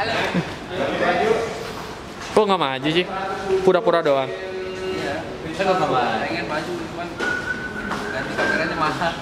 Halo. Kok nggak maju sih? Pura-pura doang. Iya. Bisa nggak maju? Pengen maju cuman ganti kameranya mahal.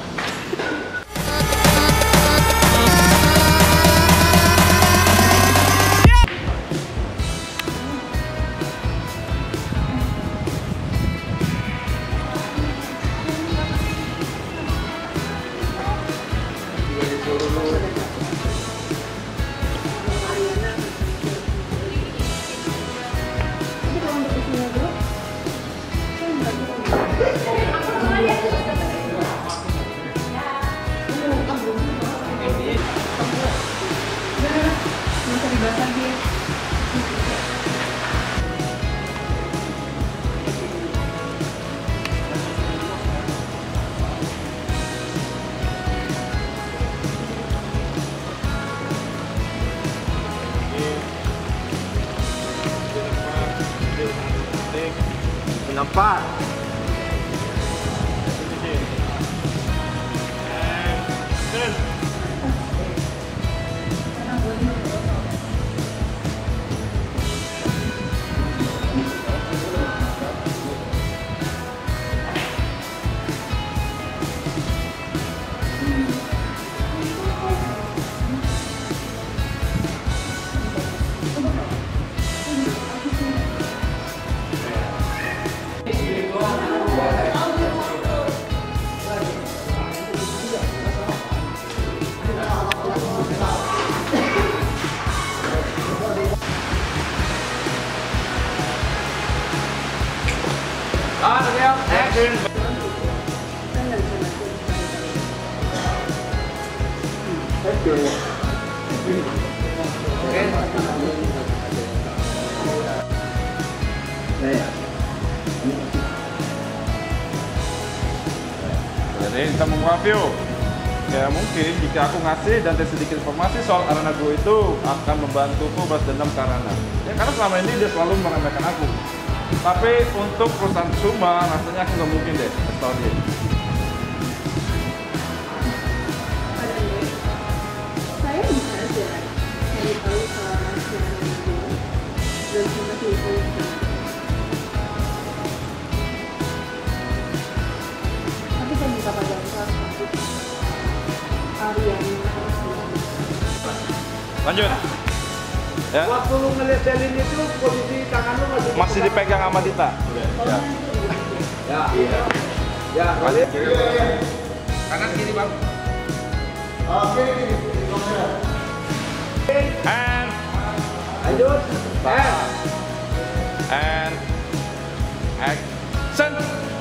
Nampak. Action. Jadi kita mau review. Ya mungkin jika aku ngasih dan sedikit informasi soal Arana Glow itu akan membantuku balas dendam ke Arana. Ya karena selama ini dia selalu meremehkan aku. Tapi untuk perusahaan Suma rasanya aku nggak mungkin deh kasih tau dia. Saya bisa aja cari tahu soal rahasia itu dan sama info itu. Tapi saya minta pada soal Ariana. Lanjut. Ya. Waktu lu ngeliat Delin itu posisi tangan lu Masih dipegang sama Dita. Ya. Ya, iya. Ya, kali. Kanan kiri bang. Oke. And Lanjut. and action.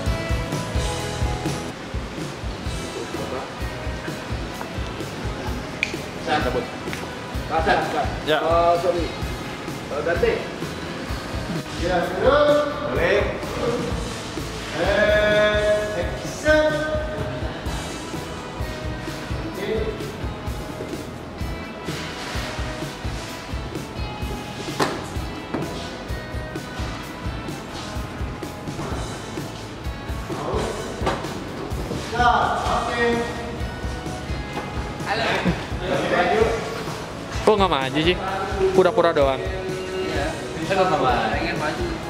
Saya Cabut. Kasar. Ya. Sorry. Dante. Ya, terus. Boleh. Action. Halo. Kok nggak maju sih? Pura-pura doang. Iya. Bisa nggak maju? Pengen maju.